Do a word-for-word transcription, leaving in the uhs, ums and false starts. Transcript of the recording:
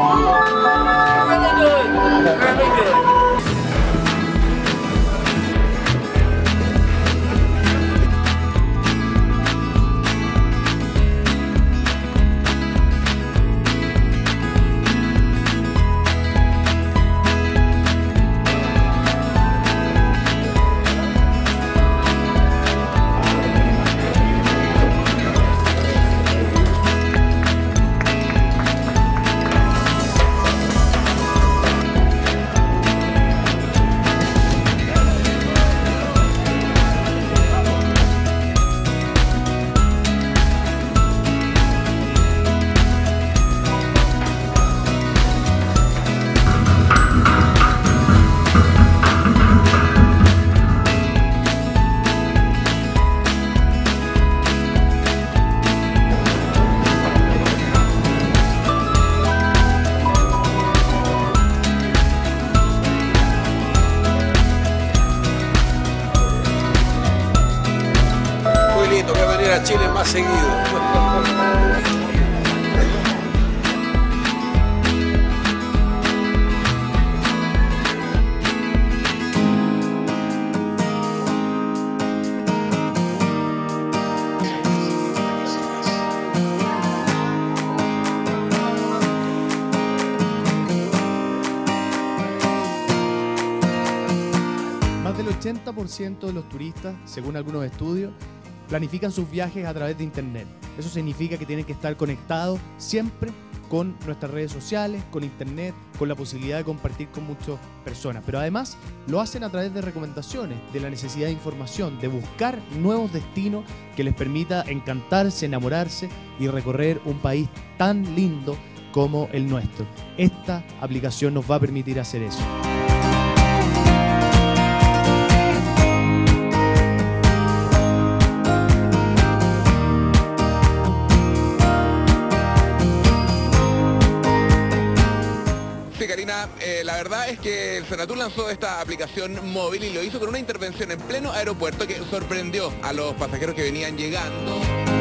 Really good. Really good. Voy a venir a Chile más seguido. Más del ochenta por ciento de los turistas, según algunos estudios, planifican sus viajes a través de internet. Eso significa que tienen que estar conectados siempre con nuestras redes sociales, con internet, con la posibilidad de compartir con muchas personas. Pero además lo hacen a través de recomendaciones, de la necesidad de información, de buscar nuevos destinos que les permita encantarse, enamorarse y recorrer un país tan lindo como el nuestro. Esta aplicación nos va a permitir hacer eso. Sí, Karina, eh, la verdad es que el Senatur lanzó esta aplicación móvil y lo hizo con una intervención en pleno aeropuerto que sorprendió a los pasajeros que venían llegando.